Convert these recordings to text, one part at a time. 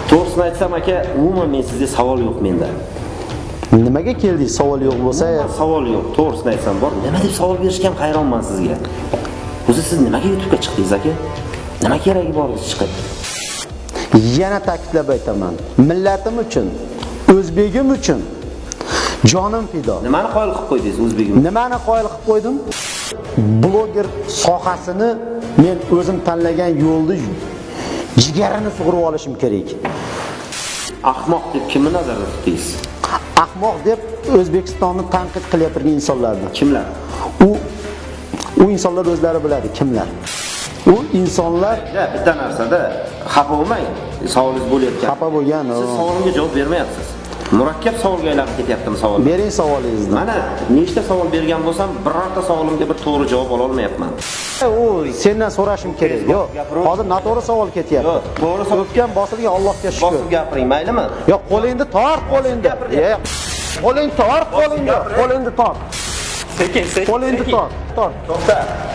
To'g'risini aytsam aka, umuman men sizga savol yo'q menda. Nimaga keldingiz? Savol yo'q bo'lsa, savol yo'q. To'g'risini aytsam bor. Nima deb savol berishga ham hayronman sizga. O'zi siz nimaga YouTube'ga chiqdingiz aka? Nima keragi bor chiqib? Yana ta'kidlab aytaman. Millatim uchun, o'zbegim uchun jonim fido. Nimani qoyil qilib qo'ydingiz o'zbegim? Nimani qoyil qilib qo'ydim? Bloger sohasini men o'zim tanlagan yo'lda jigarini sug'urib olishim kerak. Ahmoq deb kimni nazarda tutdingiz? Ahmoq deb O'zbekistonni tanqid qilayotgan insonlarni. Kimlar? U insonlar o'zlari biladi kimlar. U insonlar bitta narsada xafa bo'lmang. Savolingiz bo'layotgan. Xafa bo'lgan. Siz savolimga javob bermayapsiz. Murakkab savolga aylanib ketyaptimi savol? Bering savolingizni. Mana nechta savol bergan bo'lsam, birorta savolimga bir to'g'ri javob ola olmayapman. U sendan so'rashim kerak. Yo'q, hozir noto'g'ri savol ketyapti. Yo'q, to'g'ri savol. O'tgan bosilgan Allohga shukr. Bosib gapiring, maylimi? Yo'q, qo'lingni tort, qo'lingni. Yo'q. Qo'lingni tort, qo'lingni. Qo'lingni tort. Sekin. Qo'lingni tort. To'xta.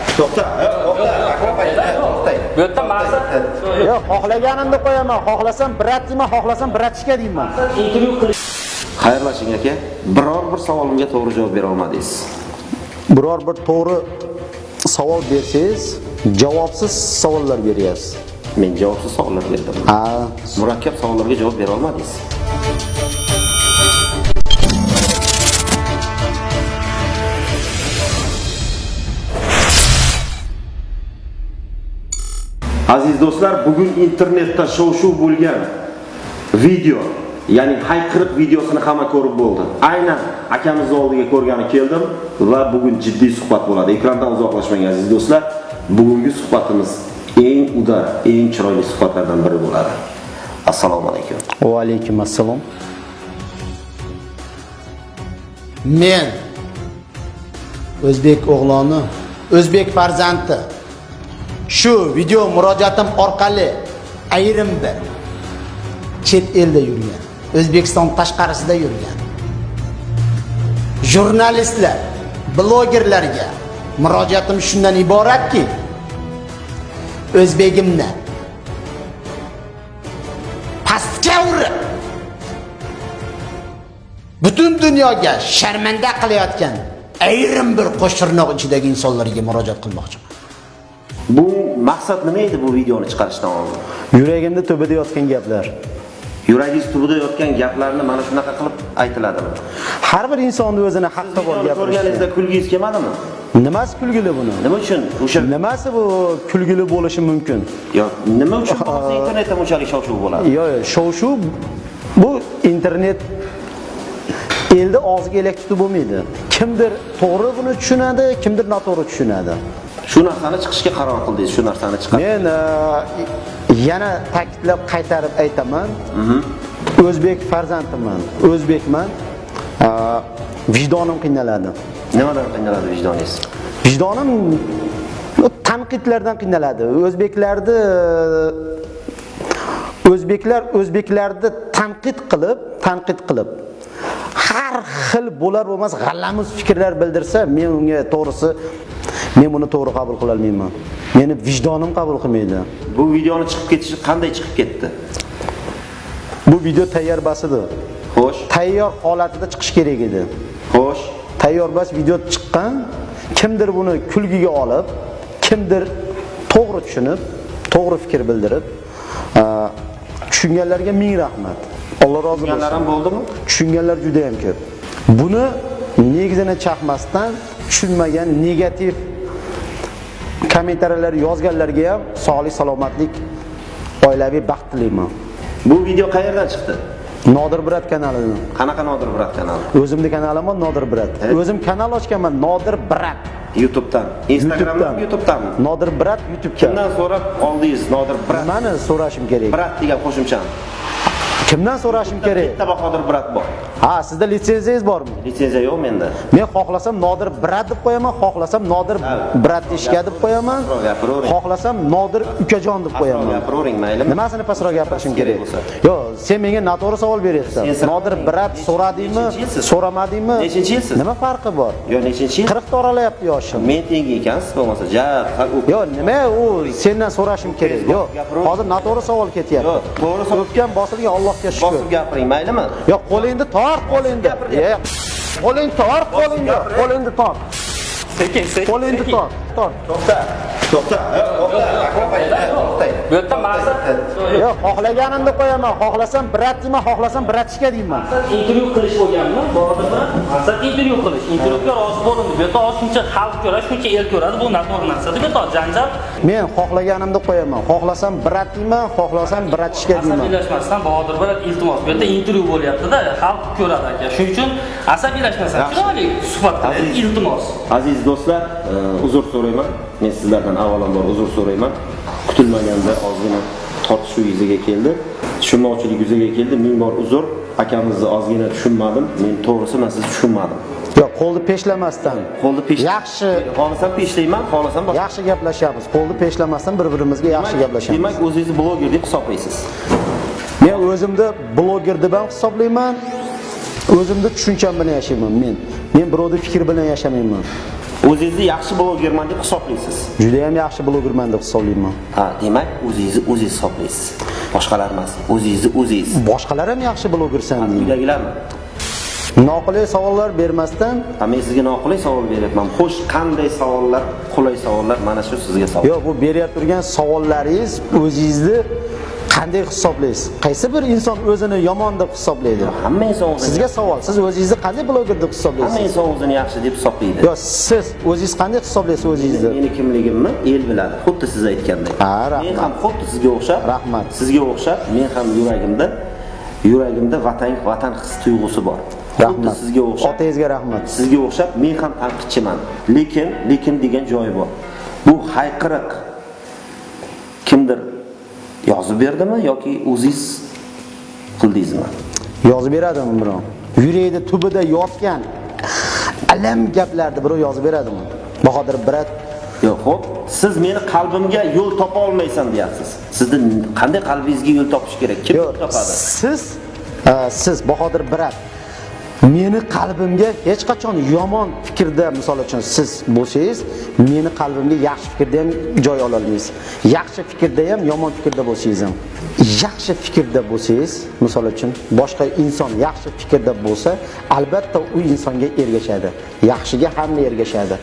Bu yerda maqsad yo'q, xohlaganimni qo'yaman. Xohlasam brat deyman, xohlasam bratishga deyman. Intervyu qilish. Xayrlashing aka. Biror bir savolimga to'g'ri javob bera olmadingiz. Biror bir to'g'ri savol bersangiz, javobsiz savollar beryapsiz. Men javobsiz savollar berdim. Ha, murakkab savollarga javob bera olmadingiz. Aziz do'stlar, bugun internetda shov-shuv bo'lgan video, ya'ni hayqiriq videosini hamma ko'rib bo'ldi. Aynan akamiz oldiga ko'rgani keldim va bugun jiddiy suhbat bo'ladi. Ekrandan uzoqlashmang aziz do'stlar. Bugungi suhbatimiz eng udar, eng chiroyli suhbatlardan biri bo'ladi. Assalomu alaykum. Va alaykum assalom. Men o'zbek o'g'loni, o'zbek farzandi shu video murojaatim orqali ayrim bir chet elda yurgan, O'zbekiston tashqarisida yurgan jurnalistlar, blogerlarga murojaatim shundan iboratki, o'zbegimni pastga urib butun dunyoga sharmanda qilayotgan ayrim bir qo'shtirnoq ichidagi insonlarga murojaat qilmoqchiman. Bu maqsad nima edi bu videoni chiqarishdan oldin? Yuragimda tubida yotgan gaplar. Yuragingiz tubida yotgan gaplarni mana shunaqa qilib aytiladimi? Har bir insonning o'zini haqqi bor gapirish. Ko'rganingizda kulgingiz kelmadimi? Nimasi kulgili buni? Nima uchun? O'sha nimasi bu kulgili bo'lishi mumkin? Yo'q, nima uchun internetda bunchalik shov-shuv bo'ladi? Yo'q, shov-shuv bu internet elda og'ziga elak tutib bo'lmaydi. Kimdir to'g'ri buni tushunadi, kimdir noto'g'ri tushunadi. Shu narsani chiqishga qaror qildingiz, shu narsani chiqarib. Men yana ta'kidlab qaytarib aytaman. O'zbek farzandiman, o'zbekman. Vijdonim qiynaladi. Nimadan qiynaladi vijdoningiz? Vijdonim tanqidlardan qiynaladi. O'zbeklarni tanqid qilib har xil bo'lar bo'lmas g'allamus fikrlar bildirsa, men unga to'g'risi men buni to'g'ri qabul qila olmayman. Meni vijdonim qabul qilmaydi. Bu videoni chiqib ketishi qanday chiqib ketdi? Bu video tayyor bas edi. Xo'sh. Tayyor holatida chiqish kerak edi. Xo'sh. Tayyor bas video chiqqan, kimdir buni kulgiga olib, kimdir to'g'ri tushunib, to'g'ri fikr bildirib, tushunganlarga ming rahmat. Alloh rozi bo'lsin. Tushunganlar ham bo'ldimi? Tushunganlar juda ham ko'p. Buni negizini chaqmasdan tushunmagan negativ kommentariyalar yozganlarga ham sog'lik, salomatlik, oilaviy baxt tilayman. Bu video qayerdan chiqdi? Nodir Brat kanalidan. Qanaqa Nodir Brat kanali? O'zimning kanalim Nodir Brat. O'zim kanal ochganman, Nodir Brat. YouTube'dan, Instagramdan, YouTube'danmi? Nodir Brat YouTube'dan. Kimdan so'rab oldingiz Nodir Brat? Nimani so'rashim kerak? Brat degan qo'shimchani. Kimdan so'rashim kerak? Bitta Bahodir Brat bor. Ha, sizda litsenziyangiz bormi? Litsenziya yo'q menda. Men xohlasam Nodir Brat deb qo'yaman, xohlasam Nodir Brat ishga deb qo'yaman. Xohlasam Nodir ukajon deb qo'yaman. Gapiravering, maylimi? Nimasini pastroq gapirishim kerak? Yo'q, sen menga noto'g'ri savol beryapsan. Nodir Brat so'radingmi, so'ramadingmi? Nechinchi yilsiz? Nima farqi bor? Yo'q, nechinchi yil? 40 ta oralayapti yoshim. Men tengi ekansiz, bo'lmasa, Yo'q, nima u sendan so'rashim kerak. Yo'q, hozir noto'g'ri savol ketyapti. Yo'q, to'g'ri savol. O'tgan bosilgan Allohga shukr. Bosib gapiring, maylimi? Yo'q, qo'lingni tort, qo'lingni. Qo'ling tort, qo'lingni tort. Sekin. Qo'lingni tort. To'xta. Bu yerda maqsad Yo'q, xohlaganimni qo'yaman. Xohlasam Brat deyman, xohlasam Bratishka deyman. intervyu qilish bo'lganmi? Bodir bilan maqsad intervyu qilish. Intervyuga rozi bo'lindi. Bu yerda shuncha xalq ko'radi, shuncha el ko'radi. Bu noto'g'ri narsa. Bu yerda janjal. Men xohlaganimni qo'yaman. Xohlasam Brat deyman, xohlasam Bratishka deyman. Asabiylashmasdan Bodir bilan iltimos. Bu yerda intervyu bo'lyapti-da, xalq ko'radi aka. Shuning uchun asabiylashmasdan chiroyli suhbat qilib, iltimos. Aziz do'stlar, uzr so'rayman. Men sizlardan avvalambor uzr so'rayman. Kutilmaganda ozgina tortishuv yuzaga keldi. Tushunmovchilik yuzaga keldi. Ming bor uzr. Akamizni ozgina tushunmadim. Men to'g'risi men sizni tushunmadim. Yo'q, qo'lni peshlamasdan. Qo'lni Yaxshi. Xohlasam peshlayman, xohlasam boshqa. Yaxshi gaplashamiz. Qo'lni peshlamasdan bir-birimizga yaxshi gaplashamiz. Demak, o'zingizni bloger deb hisoblaysiz. Men o'zimni bloger deb ham hisoblayman. O'zimni tushuncham bilan yashayman men. Men birovning fikri bilan yashamayman. O'zingizni yaxshi blogerman deb hisoblaysiz. Juda ham yaxshi blogerman deb hisoblayman. Ha, demak, o'zingizni o'zingiz hisoblaysiz. Boshqalar emas, o'zingizni o'zingiz. Boshqalar ham yaxshi blogersan deydi. Uydagilarmi? Noqulay savollar bermasdan, Men sizga noqulay savol beryapman. Xo'sh, qanday savollar, qulay savollar? Mana shu sizga savol. yo'q, bu berib turgan savollaringiz o'zingizni qanday hisoblaysiz? Qaysi bir inson o'zini yomon deb hisoblaydi? Hamma inson o'zini. Sizga savol, siz o'zingizni qanday bloger deb Hamma hisoblaysiz? inson o'zini yaxshi deb hisoblaydi. Yo'q, siz o'zingiz qanday hisoblaysiz o'zingizni? Meni kimligimni el biladi, xuddi siz aytgandek. Ha, rahmat. Men ham xuddi sizga o'xshab, Rahmat. Sizga o'xshab, men ham yuragimda vatan his tuyg'usi bor. Xuddi sizga o'xshab. Otangizga rahmat. Sizga o'xshab men ham tanqidchiman. Lekin degan joyi bor. Bu hayqiriq kimdir yozib berdimi yoki o'zingiz qildingizmi? Yozib beradimi birov? Yurakda tubida yotgan alam gaplarni birov yozib beradimi? Bahodir Brat. Yo'q, xo'p, siz meni qalbimga yo'l topa olmaysan deyapsiz. Sizni qanday qalbingizga yo'l topish kerak? Kim topadi? Siz Bahodir Brat meni qalbimga hech qachon yomon fikrda, misol uchun siz bo'lsangiz, meni qalbimga yaxshi fikrda ham joy ola olmaysiz. Yaxshi fikrda ham, yomon fikrda bo'lsangiz ham. Yaxshi fikrda bo'lsangiz, misol uchun boshqa inson yaxshi fikrda bo'lsa, albatta u insonga ergashadi. Yaxshiga hamma ergashadi.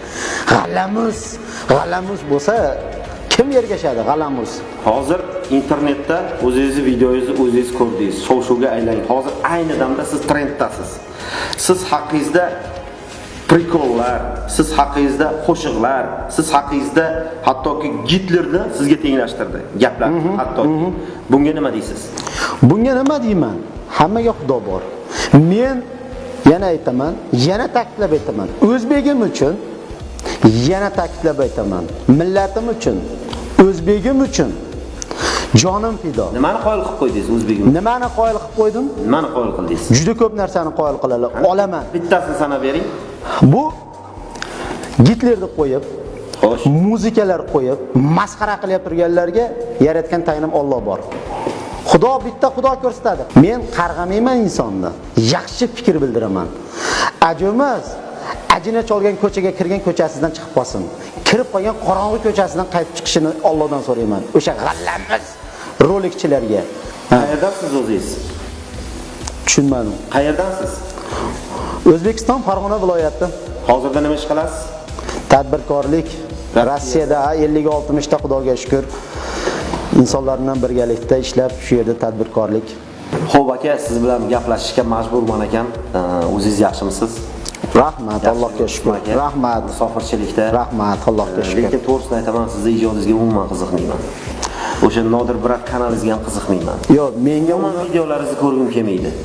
G'alamus bo'lsa kim ergashadi? G'alamus. Hozir internetda o'zingizni videoyingizni o'zingiz ko'rdingiz, shov-shuvga aylangan. Hozir ayni damda siz trenddasiz. Siz haqingizda prikollar, siz haqingizda qo'shiqlar, siz haqingizda hattoki Gitlerni sizga tenglashtirdi gaplar, hattoki. Bunga nima deysiz? Bunga nima deyman? Hammaga Xudo bor. Men yana aytaman, yana ta'kidlab aytaman. O'zbegim uchun yana ta'kidlab aytaman. Millatim uchun, o'zbegim uchun jonim fido. Nimani qoyil qilib qo'ydingiz o'zbegim? Nimani qoyil qilib qo'ydim? Nimani qoyil qildingiz? Juda ko'p narsani qoyil olaman. Bittasini sanab bering. Bu Gitlerni qo'yib, Xo'sh, muzikalar qo'yib, masxara qilib turganlarga yaratgan taynim Alloh bor. Xudo bitta Xudo ko'rsatadi. Men qarg'amayman insonni. Yaxshi fikr bildiraman. Ajomas ajina cholgan ko'chaga kirgan ko'chasidan chiqib qolsin. Kirib qolgan qorong'u ko'chasidan qaytib chiqishini Allohdan so'rayman. O'sha g'allamiz rolikchilarga. qayerdansiz o'zingiz? Tushunmadim. Qayerdansiz? O'zbekiston Farg'ona viloyati. Hozirda nima ish qilasiz? Tadbirkorlik. Rossiyada 50-60 ta Xudoga shukr insonlar bilan birgalikda ishlab, shu yerda tadbirkorlik. Xo'p aka, siz bilan gaplashishga majburman ekan. O'zingiz yaxshimisiz? Rahmat, Allohga shukr. Rahmat, musofirchilikda. Rahmat, Allohga shukr. Lekin to'g'risini aytaman, sizning ijodingizga umuman qiziqmayman. O'sha Nodir Brat kanalingizga ham qiziqmayman. Yo'q, menga Yomon videolaringizni ko'rgim kelmaydi.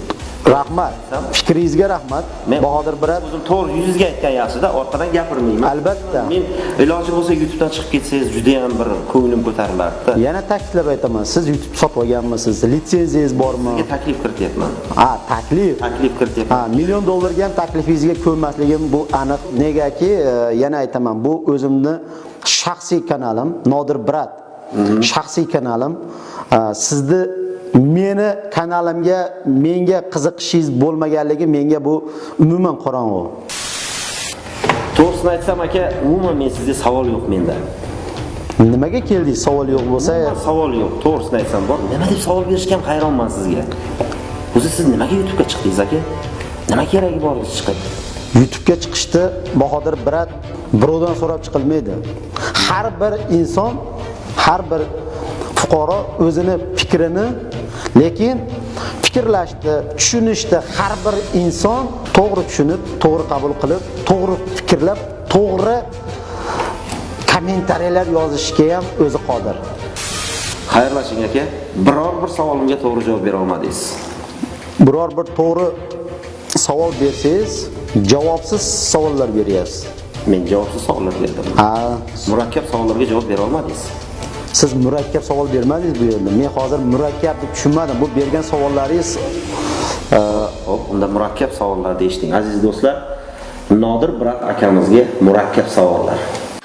Rahmat. Fikringizga rahmat. Bahodir Birat. O'zim to'g'ri yuzingizga aytgan yaxshida, orqadan gapirmayman. Albatta. Men iloji bo'lsa YouTubedan chiqib ketsangiz juda ham bir ko'nglim ko'tarilardi. Yana ta'kidlab aytaman, siz YouTube sotib olganmisiz? Litsenziyangiz bormi? Sizga taklif kirityapman. Ha, taklif. Taklif kirityapman. Ha, $1 million ga ham taklifingizga ko'nmasligim bu aniq. Negaki, yana aytaman, bu o'zimni shaxsiy kanalim, Nodir Birat. Shaxsiy kanalim. Sizni meni kanalimga menga qiziqishingiz bo'lmaganligi menga bu umuman qorong'u. To'g'risini aytsam aka, umuman men sizga savol yo'q menda. Nimaga keldingiz? Savol yo'q bo'lsa, savol yo'q. To'g'risini aytsam bor. Nima deb savol berishga ham hayronman sizga. O'zi siz nimaga YouTube'ga chiqdingiz aka? Nima keragi bor chiqib? YouTube'ga chiqishda Bahodir Birat birovdan so'rab chiqilmaydi. Har bir inson, har bir fuqaro o'zini fikrini, lekin fikrlashdi, tushunishdi. Har bir inson to'g'ri tushunib, to'g'ri qabul qilib, to'g'ri fikrlab, to'g'ri kommentariyalar yozishga ham o'zi qodir. Xayrlashing aka. Biror bir savolimga to'g'ri javob bera olmadingiz. Biror bir to'g'ri savol bersangiz, javobsiz savollar beryapsiz. Men javobsiz savollar berdim. Ha, Murakkab savollarga javob bera olmadingiz. siz murakkab savol bermadingiz bu yerda. Men hozir murakkab deb tushunmadim. Bu bergan savollaringiz Xo'p, unda murakkab savollarni eshiting. Aziz do'stlar, Nodir Birat akamizga murakkab savollar.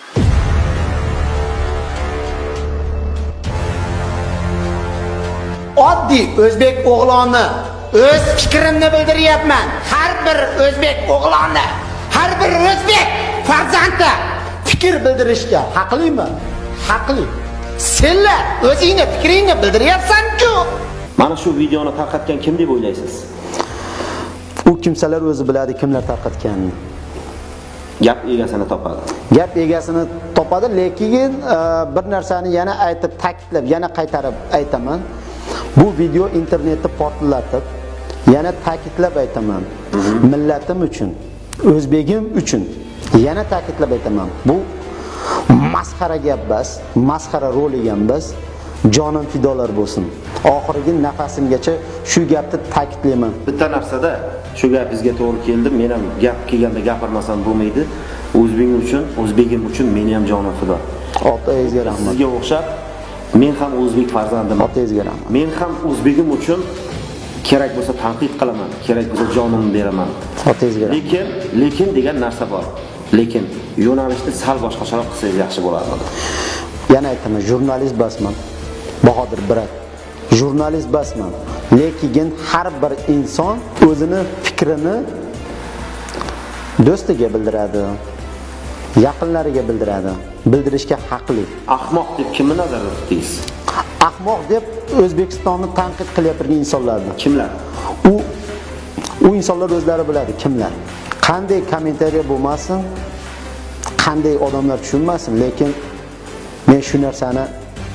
Oddiy o'zbek o'g'loni o'z fikrimni bildiryapman. Har bir o'zbek o'g'loni, har bir o'zbek farzandi fikr bildirishga haqlimi? Haqli. senlar o'zingni fikringni bildiryapsan-ku. Mana shu videoni tarqatgan kim deb o'ylaysiz? U kimsalar o'zi biladi kimlar tarqatganini. Gap egasini topadi. Gap egasini topadi, lekin bir narsani yana aytib, ta'kidlab, yana qaytarib aytaman. Bu video internetda portlatib, yana ta'kidlab aytaman. Millatim uchun, o'zbegim uchun yana ta'kidlab aytaman. Bu masxara gap bas, masxara rolik ham bas. Jonim fidolar bo'lsin. Oxirgi nafasimgacha shu gapni ta'kidlayman. Bitta narsada shu gapingizga to'g'ri keldi. Men ham gap kelganda gapirmasam bo'lmaydi. O'zbegim uchun meni ham jonim fido. Otangizga rahmat. Sizga o'xshab men ham o'zbek farzandiman. Otangizga rahmat. Men ham o'zbegim uchun kerak bo'lsa tanqid qilaman, kerak bo'lsa jonimni beraman. Otangizga rahmat. Lekin degan narsa bor. Lekin yo'nalishni sal boshqacharoq qilsangiz yaxshi bo'lardi. Yana aytaman, jurnalist basman. Bahodir Birat. Jurnalist basman. Lekin har bir inson o'zini fikrini do'stiga bildiradi, yaqinlariga bildiradi. Bildirishga haqli. Ahmoq deb kimni nazarda tutdingiz? Ahmoq deb O'zbekistonni tanqid qilayotgan insonlarni. Kimlar? U insonlar o'zlari biladi kimlar. Qanday kommentariya bo'lmasin, qanday odamlar tushunmasin, lekin men shu narsani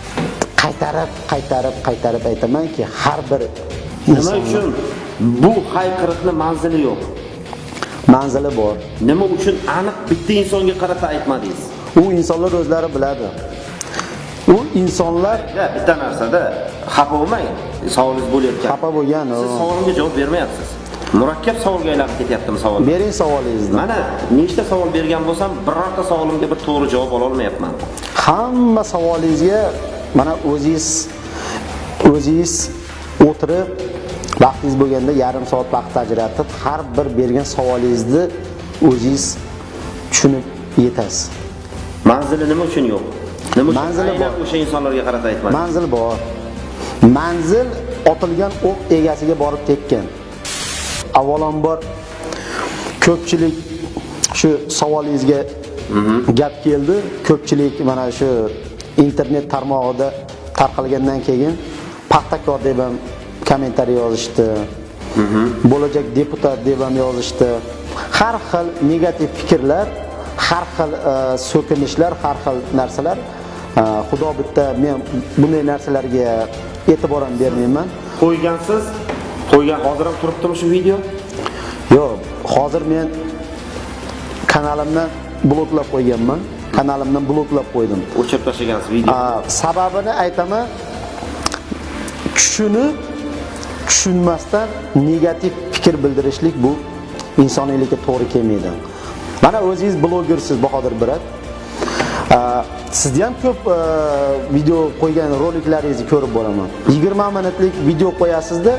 qaytarib aytamanki, har bir nima uchun bu hayqiriqni manzili yo'q? Manzili bor. Nima uchun aniq bitta insonga qarata aytmadingiz? U insonlar o'zlari biladi. U insonlar bitta narsada xafa bo'lmang. Savolingiz bo'layotgan. Xafa bo'lgan. Siz savolimga javob bermayapsiz. Murakkab savolga aylanib ketyaptimi savol? Bering savolingizni. Mana nechta savol bergan bo'lsam, birorta savolimga bir to'g'ri javob ola olmayapman. Hamma savolingizga mana o'zingiz o'tirib, vaqtingiz bo'lganda yarim soat vaqt ajratib, har bir bergan savolingizni o'zingiz tushunib yetasiz. Manzili nima uchun yo'q? Nima uchun manzili bor? O'sha insonlarga qarata aytmadi. Manzil bor. Manzil otilgan o'q egasiga borib tekkan. Avvalambor ko'pchilik shu savolingizga gap keldi. Ko'pchilik mana shu internet tarmog'ida tarqalgandan keyin paxtakor deb ham kommentariy yozishdi. Bo'lajak deputat deb ham yozishdi. Har xil negativ fikrlar, har xil so'kinishlar, har xil narsalar. Xudo bitta, men bunday narsalarga e'tibor ham bermayman. Qo'ygan hozir ham turibdimi shu video? Yo'q, hozir men kanalimdan bloklab qo'yganman. Kanalimdan bloklab qo'ydim. O'chirib tashlagansiz video. Sababini aytaman. Tushunmasdan negativ fikr bildirishlik bu insoniylikka to'g'ri kelmaydi. Mana o'zingiz blogersiz Bahodir Birat. Sizda ham ko'p video qo'ygan roliklaringizni ko'rib bo'laman. 20 minutlik video qo'yasizda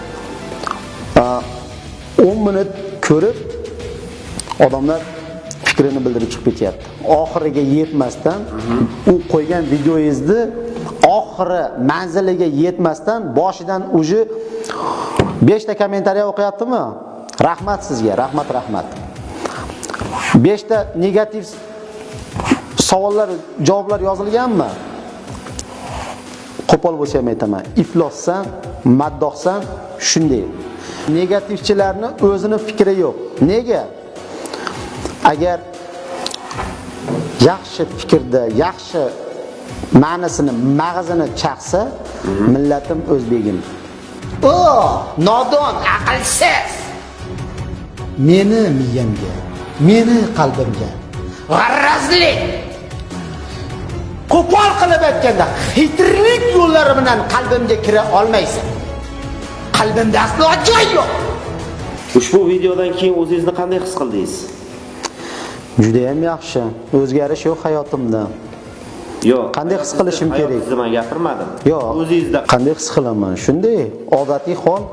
10 minut ko'rib odamlar fikrini bildirib chiqib ketyapti. Oxiriga yetmasdan u qo'ygan videoingizni oxiri manziliga yetmasdan boshidan uje 5 ta kommentariy o'qiyaptimi? Rahmat sizga, rahmat. 5 ta negativ savollar, javoblar yozilganmi? Qo'pol bo'lsa ham aytaman. Iflossan, maddohsan, shunday. Negativchilarni o'zini fikri yo'q. Nega? Agar yaxshi fikrda, yaxshi ma'nosini, mag'zini chaqsa, millatim o'zbegim. O, nodon, aqlsiz. Meni miyamga, meni qalbimga g'arrazlik, qo'pol qilib aytganda, xitrlik yo'llari bilan qalbimga kira olmaysan. Qalbimda aslo joy yo'q. Ushbu videodan keyin o'zingizni qanday his qildingiz? Juda ham yaxshi. O'zgarish yo'q hayotimda. Yo'q. Qanday his qilishim kerak? Sizni men gapirmadim. Yo'q. O'zingizda qanday his qilaman? Shunday, odatiy hol.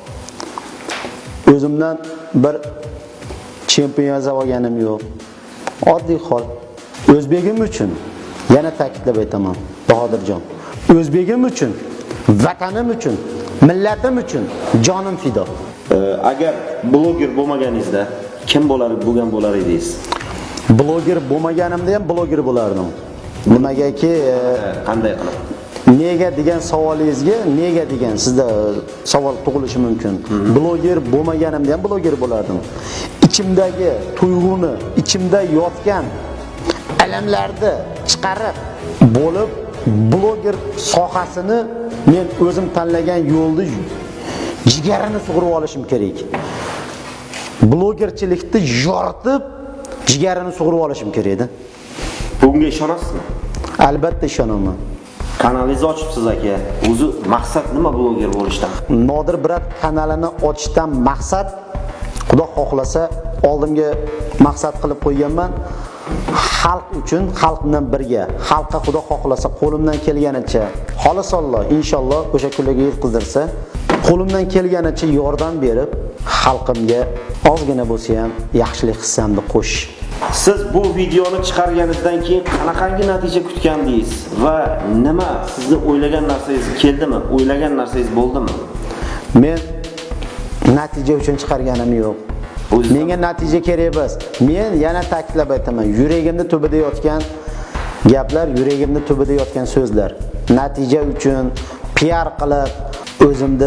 O'zimdan bir chempion yozib olganim yo'q. Oddiy hol. O'zbegim uchun yana ta'kidlab aytaman, Bahodirjon. O'zbegim uchun, vatanim uchun, millatim uchun jonim fido. Agar bloger bo'lmaganingizda kim bo'lgan bo'lar edingiz? Bloger bo'lmaganimda ham bloger bo'lardim. Nimagaki qanday qilib? Nega degan savolingizga nega degan sizda savol tug'ilishi mumkin. Bloger bo'lmaganimda ham bloger bo'lardim. Ichimdagi tuyg'uni, ichimda yotgan alamlarni chiqarib bo'lib bloger sohasini men o'zim tanlagan yo'lni jigarini sug'urib olishim kerak. Blogerchilikni yoritib jigarini sug'urib olishim kerak edi. Bunga ishonasizmi? Albatta ishonaman. Kanalingizni ochibsiz aka. O'zi maqsad nima bloger bo'lishdan? Nodir Birat kanalini ochishdan maqsad, Xudo xohlasa, oldimga maqsad qilib qo'yganman. Xalq uchun, xalq bilan birga, xalqqa Xudo xohlasa qo'limdan kelganicha, xolisolloh, inshaalloh o'sha kunlarga yetkazdirsa, qo'limdan kelganicha yordam berib, xalqimga ozgina bo'lsa ham yaxshilik hissamni qo'sh. Siz bu videoni chiqarganingizdan keyin qanaqangi natija kutgandingiz va nima sizni o'ylagan narsangiz keldimi? O'ylagan narsangiz bo'ldimi? Men natija uchun chiqarganim yo'q. Menga natija kerak emas. Men yana ta'kidlab aytaman, yuragimda tubida yotgan gaplar, yuragimda tubida yotgan so'zlar. Natija uchun PR qilib, o'zimni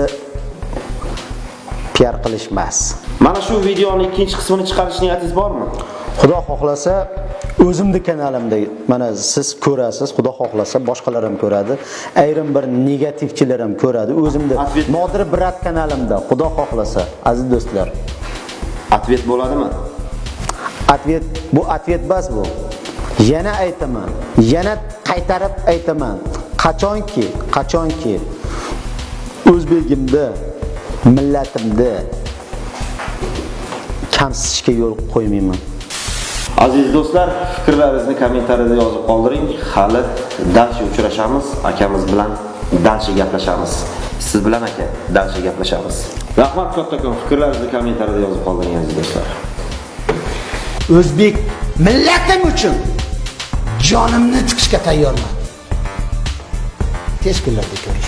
PR qilish emas. Mana shu videoning ikkinchi qismini chiqarish niyatingiz bormi? Xudo xohlasa o'zimning kanalimda mana siz ko'rasiz, Xudo xohlasa boshqalar ham ko'radi, ayrim bir negativchilar ham ko'radi. O'zimning Nodir Birat kanalimda, Xudo xohlasa, aziz do'stlar. Atvet bo'ladimi? Bu atvet bas bu. Yana aytaman, yana qaytarib aytaman. Qachonki o'zbegimda, millatimda kamsitishga yo'l qo'ymayman. Aziz do'stlar, fikrlaringizni kommentariyada yozib qoldiring. Hali dalcha uchrashamiz, akamiz bilan dalcha gaplashamiz. Siz bilan aka, dalcha gaplashamiz. Rahmat kattakon, fikrlaringizni kommentariyada yozib qoldiring aziz do'stlar. O'zbek millatim uchun jonimni tikishga tayyorman. Tez kunlarda ko'rishamiz.